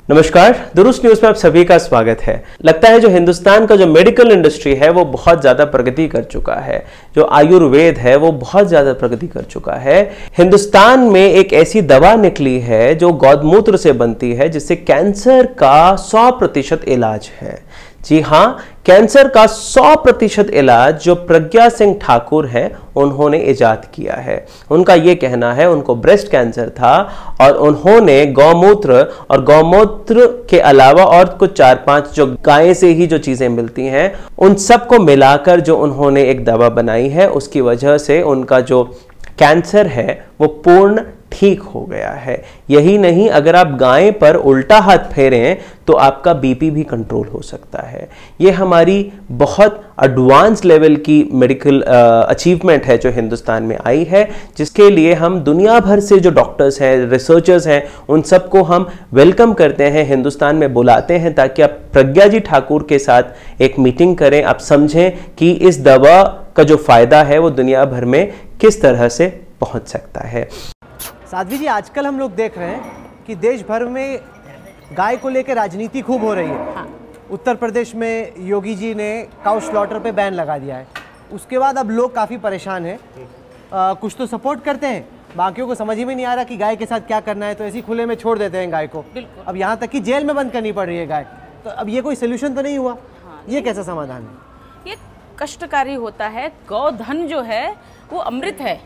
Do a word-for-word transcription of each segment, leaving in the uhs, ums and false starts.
नमस्कार, दुरुस्त न्यूज में आप सभी का स्वागत है। लगता है जो हिंदुस्तान का जो मेडिकल इंडस्ट्री है वो बहुत ज्यादा प्रगति कर चुका है, जो आयुर्वेद है वो बहुत ज्यादा प्रगति कर चुका है। हिंदुस्तान में एक ऐसी दवा निकली है जो गौमूत्र से बनती है, जिससे कैंसर का सौ प्रतिशत इलाज है। जी हाँ, कैंसर का सौ प्रतिशत इलाज जो प्रज्ञा सिंह ठाकुर हैं उन्होंने इजाद किया है। उनका ये कहना है उनको ब्रेस्ट कैंसर था और उन्होंने गौमूत्र और गौमूत्र के अलावा और कुछ चार पांच जो गाय से ही जो चीजें मिलती हैं उन सबको मिलाकर जो उन्होंने एक दवा बनाई है, उसकी वजह से उनका जो कैंसर है वो पूर्ण ठीक हो गया है। यही नहीं, अगर आप गाय पर उल्टा हाथ फेरें तो आपका बीपी भी कंट्रोल हो सकता है। ये हमारी बहुत एडवांस लेवल की मेडिकल अचीवमेंट है जो हिंदुस्तान में आई है, जिसके लिए हम दुनिया भर से जो डॉक्टर्स हैं, रिसर्चर्स हैं, उन सबको हम वेलकम करते हैं, हिंदुस्तान में बुलाते हैं ताकि आप प्रज्ञा जी ठाकुर के साथ एक मीटिंग करें, आप समझें कि इस दवा का जो फायदा है वो दुनिया भर में किस तरह से पहुंच सकता है। साध्वी जी, आजकल हम लोग देख रहे हैं कि देश भर में गाय को लेकर राजनीति खूब हो रही है। हाँ। उत्तर प्रदेश में योगी जी ने काउ स्लॉटर पे बैन लगा दिया है। उसके बाद अब लोग काफ़ी परेशान हैं। आ, कुछ तो सपोर्ट करते हैं, बाकियों को समझ ही में नहीं आ रहा कि गाय के साथ क्या करना है, तो ऐसे ही खुले में छोड़ देते हैं गाय को। अब यहाँ तक कि जेल में बंद करनी पड़ रही है गाय। तो अब ये कोई सोल्यूशन तो नहीं हुआ। हाँ, ये कैसा समाधान है? ये कष्टकारी होता है। गौधन जो है वो अमृत है।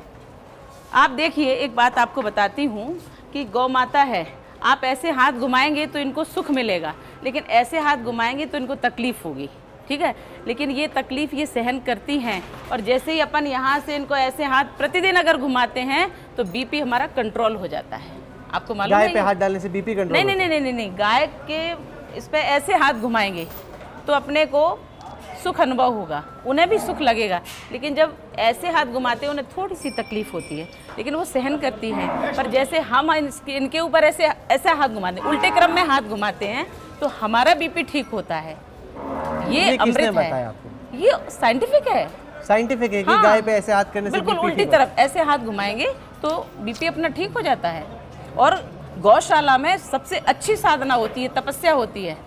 आप देखिए, एक बात आपको बताती हूँ कि गौ माता है, आप ऐसे हाथ घुमाएंगे तो इनको सुख मिलेगा, लेकिन ऐसे हाथ घुमाएंगे तो इनको तकलीफ होगी। ठीक है, लेकिन ये तकलीफ ये सहन करती हैं। और जैसे ही अपन यहाँ से इनको ऐसे हाथ प्रतिदिन अगर घुमाते हैं तो बीपी हमारा कंट्रोल हो जाता है। आपको मालूम है? गाय पे हाथ डालने से बीपी कंट्रोल? नहीं नहीं नहीं नहीं नहीं, गाय के इस पे ऐसे हाथ घुमाएंगे तो अपने को सुख अनुभव होगा, उन्हें भी सुख लगेगा। लेकिन जब ऐसे हाथ घुमाते हैं उन्हें थोड़ी सी तकलीफ होती है, लेकिन वो सहन करती हैं। पर जैसे हम इनके ऊपर ऐसे ऐसा हाथ घुमाते हैं, उल्टे क्रम में हाथ घुमाते हैं, तो हमारा बीपी ठीक होता है। ये, ये अमृत है, आपको? ये साइंटिफिक है। साइंटिफिक है कि हाँ, गाय पे ऐसे हाथ करने से बिल्कुल उल्टी तरफ ऐसे हाथ घुमाएंगे तो बीपी अपना ठीक हो जाता है। और गौशाला में सबसे अच्छी साधना होती है, तपस्या होती है।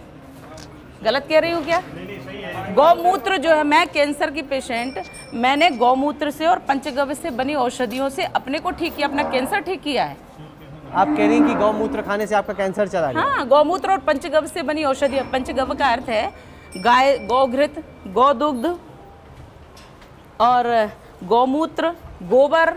गलत कह रही हूँ क्या? गौमूत्र जो है, मैं कैंसर की पेशेंट, मैंने गौमूत्र से और पंचगव्य से बनी औषधियों से अपने को ठीक किया, अपना कैंसर ठीक किया है। आप कह रही हैं कि गौमूत्र खाने से आपका कैंसर चला गया? हाँ, गौमूत्र और पंचगव्य से बनी औषधि। पंचगव्य का अर्थ है गाय, गौघृत, गौदुग्ध और गौमूत्र, गोबर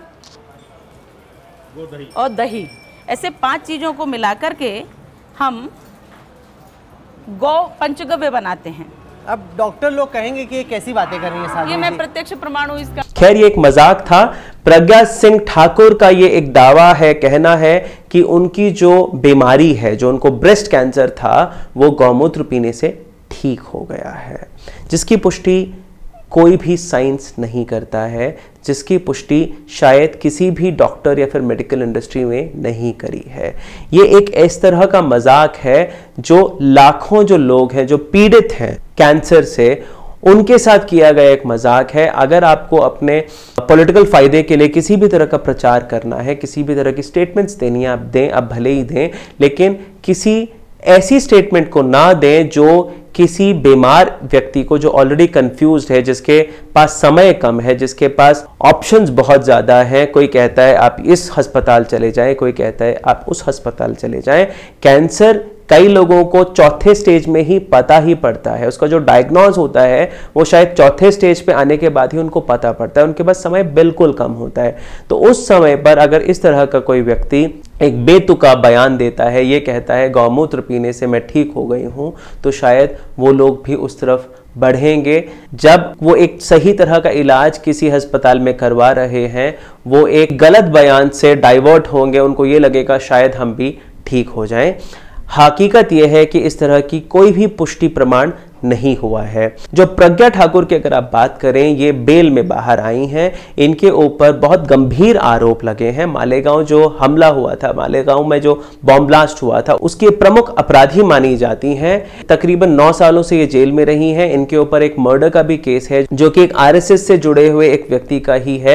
और दही, ऐसे पांच चीजों को मिलाकर के हम गौ पंचगव्य बनाते हैं। अब डॉक्टर लोग कहेंगे कि ये कैसी बातें कर रही हैं साहब? ये मैं प्रत्यक्ष प्रमाण हूँ इसका। खैर, ये एक मजाक था। प्रज्ञा सिंह ठाकुर का ये एक दावा है, कहना है कि उनकी जो बीमारी है, जो उनको ब्रेस्ट कैंसर था, वो गौमूत्र पीने से ठीक हो गया है, जिसकी पुष्टि कोई भी साइंस नहीं करता है, जिसकी पुष्टि शायद किसी भी डॉक्टर या फिर मेडिकल इंडस्ट्री में नहीं करी है। ये एक इस तरह का मजाक है जो लाखों जो लोग हैं जो पीड़ित हैं कैंसर से, उनके साथ किया गया एक मजाक है। अगर आपको अपने पॉलिटिकल फायदे के लिए किसी भी तरह का प्रचार करना है, किसी भी तरह की स्टेटमेंट्स देनी है, आप दें, आप भले ही दें, लेकिन किसी ऐसी स्टेटमेंट को ना दें जो किसी बीमार व्यक्ति को, जो ऑलरेडी कंफ्यूज्ड है, जिसके पास समय कम है, जिसके पास ऑप्शंस बहुत ज़्यादा हैं। कोई कहता है आप इस अस्पताल चले जाएं, कोई कहता है आप उस अस्पताल चले जाएं। कैंसर कई लोगों को चौथे स्टेज में ही पता ही पड़ता है, उसका जो डायग्नोज होता है वो शायद चौथे स्टेज पे आने के बाद ही उनको पता पड़ता है, उनके पास समय बिल्कुल कम होता है। तो उस समय पर अगर इस तरह का कोई व्यक्ति एक बेतुका बयान देता है, ये कहता है गौमूत्र पीने से मैं ठीक हो गई हूँ, तो शायद वो लोग भी उस तरफ बढ़ेंगे। जब वो एक सही तरह का इलाज किसी अस्पताल में करवा रहे हैं, वो एक गलत बयान से डाइवर्ट होंगे, उनको ये लगेगा शायद हम भी ठीक हो जाएं। हकीकत यह है कि इस तरह की कोई भी पुष्टि प्रमाण नहीं हुआ है। जो प्रज्ञा ठाकुर की अगर आप बात करें, ये बेल में बाहर आई हैं, इनके ऊपर बहुत गंभीर आरोप लगे हैं। मालेगांव जो हमला हुआ था, मालेगांव में जो बॉम्ब ब्लास्ट हुआ था, उसके प्रमुख अपराधी मानी जाती हैं। तकरीबन नौ सालों से ये जेल में रही हैं। इनके ऊपर एक मर्डर का भी केस है जो कि एक आरएसएस से जुड़े हुए एक व्यक्ति का ही है।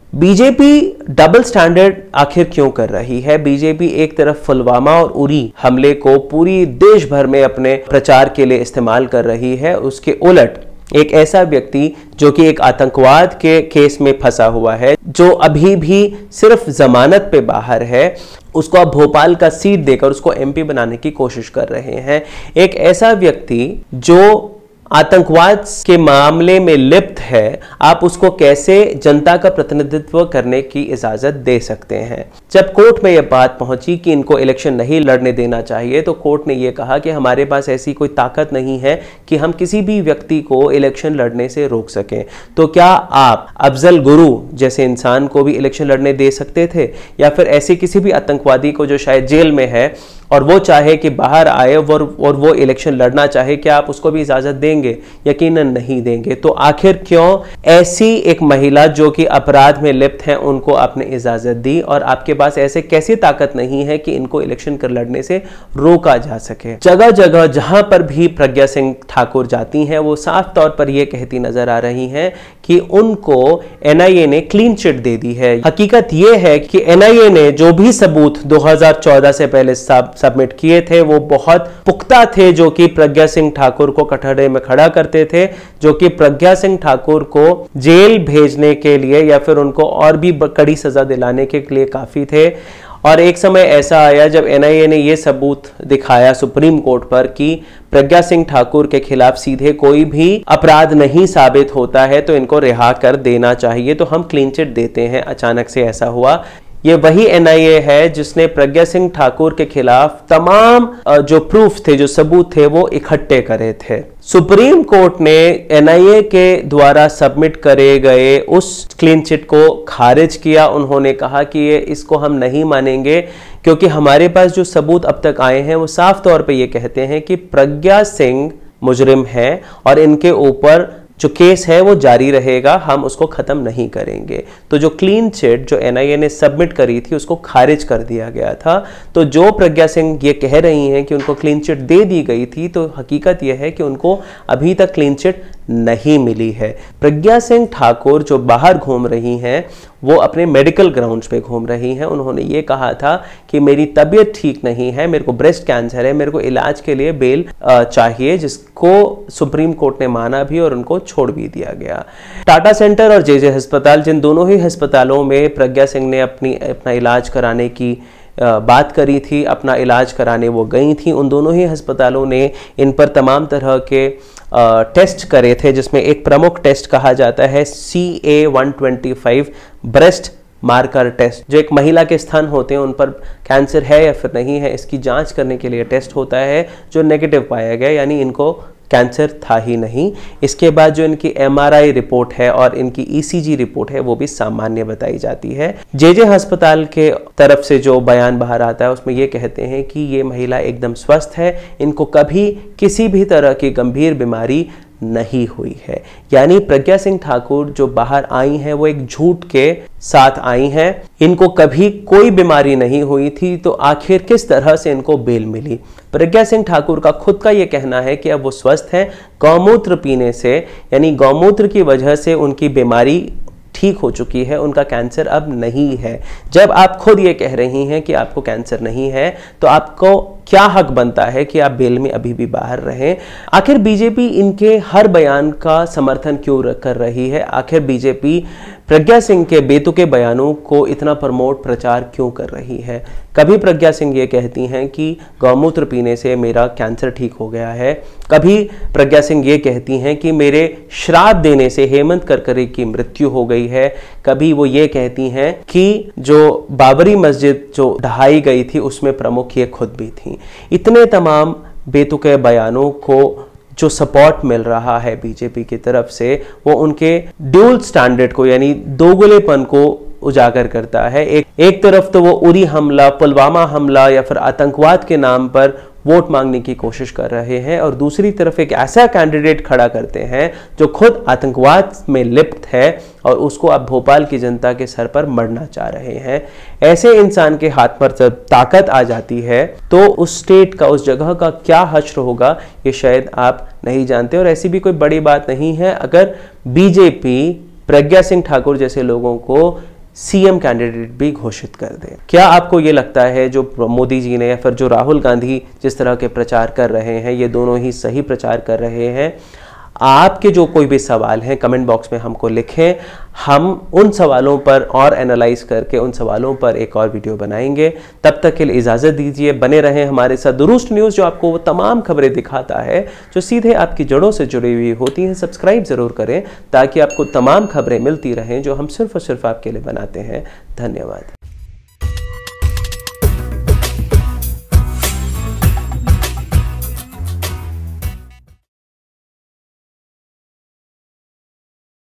बीजेपी डबल स्टैंडर्ड आखिर क्यों कर रही है? बीजेपी एक तरफ पुलवामा और उरी हमले को पूरी देश भर में अपने प्रचार के लिए इस्तेमाल कर रही है, उसके उलट एक ऐसा व्यक्ति जो कि एक आतंकवाद के केस में फंसा हुआ है, जो अभी भी सिर्फ जमानत पे बाहर है, उसको अब भोपाल का सीट देकर उसको एमपी बनाने की कोशिश कर रहे हैं। एक ऐसा व्यक्ति जो आतंकवाद के मामले में लिप्त है, आप उसको कैसे जनता का प्रतिनिधित्व करने की इजाजत दे सकते हैं? जब कोर्ट में यह बात पहुंची कि इनको इलेक्शन नहीं लड़ने देना चाहिए, तो कोर्ट ने यह कहा कि हमारे पास ऐसी कोई ताकत नहीं है कि हम किसी भी व्यक्ति को इलेक्शन लड़ने से रोक सकें। तो क्या आप अफजल गुरु जैसे इंसान को भी इलेक्शन लड़ने दे सकते थे, या फिर ऐसे किसी भी आतंकवादी को जो शायद जेल में है और वो चाहे कि बाहर आए और और वो इलेक्शन लड़ना चाहे, क्या आप उसको भी इजाजत देंगे? यकीनन नहीं देंगे। तो आखिर क्यों ऐसी एक महिला जो कि अपराध में लिप्त है उनको आपने इजाजत दी, और आपके पास ऐसे कैसी ताकत नहीं है कि इनको इलेक्शन कर लड़ने से रोका जा सके? जगह जगह जहां पर भी प्रज्ञा सिंह ठाकुर जाती हैं, वो साफ तौर पर यह कहती नजर आ रही हैं कि उनको एनआईए ने क्लीन चिट दे दी है। हकीकत यह है कि एनआईए ने जो भी सबूत दो हज़ार चौदह से पहले सब सबमिट किए थे वो बहुत पुख्ता थे, जो कि प्रज्ञा सिंह ठाकुर को कटघरे में खड़ा करते थे, जो कि प्रज्ञा सिंह ठाकुर को जेल भेजने के लिए या फिर उनको और भी कड़ी सजा दिलाने के लिए काफी थे। और एक समय ऐसा आया जब एनआईए ने यह सबूत दिखाया सुप्रीम कोर्ट पर कि प्रज्ञा सिंह ठाकुर के खिलाफ सीधे कोई भी अपराध नहीं साबित होता है, तो इनको रिहा कर देना चाहिए, तो हम क्लीन चिट देते हैं। अचानक से ऐसा हुआ। ये वही एनआईए है जिसने प्रज्ञा सिंह ठाकुर के खिलाफ तमाम जो प्रूफ थे, जो सबूत थे, वो इकट्ठे करे थे। सुप्रीम कोर्ट ने एनआईए के द्वारा सबमिट करे गए उस क्लीन चिट को खारिज किया। उन्होंने कहा कि ये इसको हम नहीं मानेंगे, क्योंकि हमारे पास जो सबूत अब तक आए हैं वो साफ तौर पे ये कहते हैं कि प्रज्ञा सिंह मुजरिम है और इनके ऊपर जो केस है वो जारी रहेगा, हम उसको खत्म नहीं करेंगे। तो जो क्लीन चिट जो एनआईए ने सबमिट करी थी उसको खारिज कर दिया गया था। तो जो प्रज्ञा सिंह ये कह रही हैं कि उनको क्लीन चिट दे दी गई थी, तो हकीकत यह है कि उनको अभी तक क्लीन चिट नहीं मिली है। प्रज्ञा सिंह ठाकुर जो बाहर घूम रही हैं वो अपने मेडिकल ग्राउंड्स पे घूम रही हैं। उन्होंने ये कहा था कि मेरी तबीयत ठीक नहीं है, मेरे को ब्रेस्ट कैंसर है, मेरे को इलाज के लिए बेल चाहिए, जिसको सुप्रीम कोर्ट ने माना भी और उनको छोड़ भी दिया गया। टाटा सेंटर और जेजे अस्पताल, जिन दोनों ही अस्पतालों में प्रज्ञा सिंह ने अपनी अपना इलाज कराने की बात करी थी, अपना इलाज कराने वो गई थी, उन दोनों ही अस्पतालों ने इन पर तमाम तरह के टेस्ट करे थे, जिसमें एक प्रमुख टेस्ट कहा जाता है C A one twenty five breast marker test, जो एक महिला के स्तन होते हैं उन पर कैंसर है या फिर नहीं है इसकी जांच करने के लिए टेस्ट होता है, जो नेगेटिव पाया गया, यानी इनको कैंसर था ही नहीं। इसके बाद जो इनकी एमआरआई रिपोर्ट है और इनकी ईसीजी रिपोर्ट है वो भी सामान्य बताई जाती है। जेजे अस्पताल के तरफ से जो बयान बाहर आता है उसमें ये कहते हैं कि ये महिला एकदम स्वस्थ है, इनको कभी किसी भी तरह की गंभीर बीमारी नहीं हुई है। यानी प्रज्ञा सिंह ठाकुर जो बाहर आई हैं वो एक झूठ के साथ आई हैं, इनको कभी कोई बीमारी नहीं हुई थी, तो आखिर किस तरह से इनको बेल मिली? प्रज्ञा सिंह ठाकुर का खुद का ये कहना है कि अब वो स्वस्थ हैं, गौमूत्र पीने से, यानी गौमूत्र की वजह से उनकी बीमारी ठीक हो चुकी है, उनका कैंसर अब नहीं है। जब आप खुद ये कह रही हैं कि आपको कैंसर नहीं है, तो आपको क्या हक बनता है कि आप बेल में अभी भी बाहर रहें? आखिर बीजेपी इनके हर बयान का समर्थन क्यों कर रही है? आखिर बीजेपी प्रज्ञा सिंह के बेतुके बयानों को इतना प्रमोट प्रचार क्यों कर रही है? कभी प्रज्ञा सिंह ये कहती हैं कि गौमूत्र पीने से मेरा कैंसर ठीक हो गया है, कभी प्रज्ञा सिंह ये कहती हैं कि मेरे श्राप देने से हेमंत करकरे की मृत्यु हो गई है, कभी वो ये कहती हैं कि जो बाबरी मस्जिद जो ढहाई गई थी उसमें प्रमुख ये खुद भी थी। इतने तमाम बेतुके बयानों को जो सपोर्ट मिल रहा है बीजेपी की तरफ से, वो उनके ड्यूल स्टैंडर्ड को, यानी दोगलेपन को उजागर करता है। एक एक तरफ तो वो उरी हमला, पुलवामा हमला या फिर आतंकवाद के नाम पर वोट मांगने की कोशिश कर रहे हैं, और दूसरी तरफ एक ऐसा कैंडिडेट खड़ा करते हैं जो खुद आतंकवाद में लिप्त है और उसको अब भोपाल की जनता के सर पर मरना चाह रहे हैं। ऐसे इंसान के हाथ पर जब ताकत आ जाती है तो उस स्टेट का, उस जगह का क्या हश्र होगा ये शायद आप नहीं जानते। और ऐसी भी कोई बड़ी बात नहीं है अगर बीजेपी प्रज्ञा सिंह ठाकुर जैसे लोगों को सीएम कैंडिडेट भी घोषित कर दें। क्या आपको ये लगता है जो मोदी जी ने या फिर जो राहुल गांधी जिस तरह के प्रचार कर रहे हैं, ये दोनों ही सही प्रचार कर रहे हैं? आपके जो कोई भी सवाल हैं कमेंट बॉक्स में हमको लिखें, हम उन सवालों पर और एनालाइज करके उन सवालों पर एक और वीडियो बनाएंगे। तब तक के लिए इजाज़त दीजिए, बने रहें हमारे साथ। रूस्ट न्यूज़ जो आपको वो तमाम खबरें दिखाता है जो सीधे आपकी जड़ों से जुड़ी हुई होती हैं, सब्सक्राइब ज़रूर करें ताकि आपको तमाम खबरें मिलती रहें जो हम सिर्फ और सिर्फ आपके लिए बनाते हैं। धन्यवाद।